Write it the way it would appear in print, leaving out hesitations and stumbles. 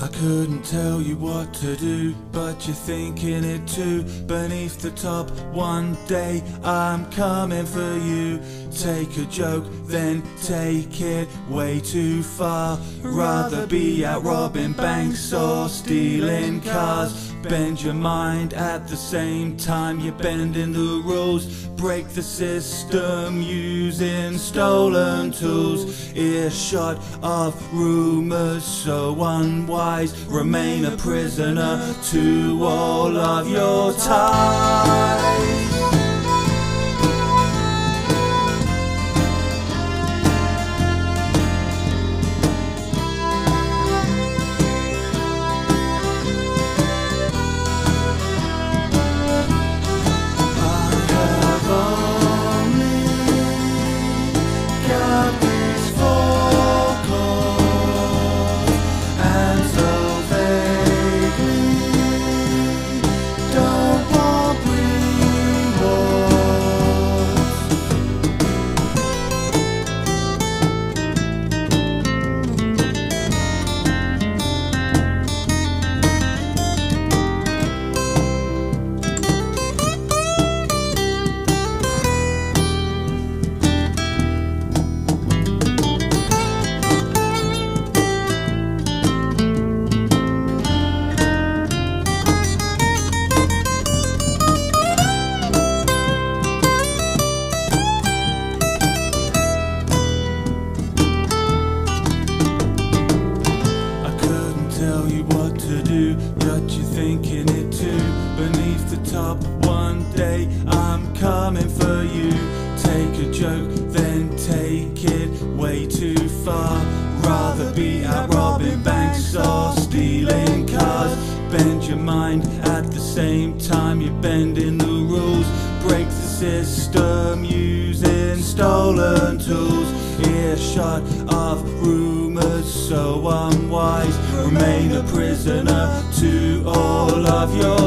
I couldn't tell you what to do, but you're thinking it too. Beneath the top, one day I'm coming for you. Take a joke, then take it way too far. Rather be out robbing banks or stealing cars. Bend your mind at the same time you're bending the rules. Break the system using stolen tools. Earshot of rumors so unwise. Remain a prisoner to all of your ties. Tell you what to do, but you're thinking it too. Beneath the top, one day I'm coming for you. Take a joke, then take it way too far. Rather be out robbing banks or stealing cars. Bend your mind at the same time you're bending the rules. Break the system using stolen tools. Earshot of rumors so unwise. Remain a prisoner to all of your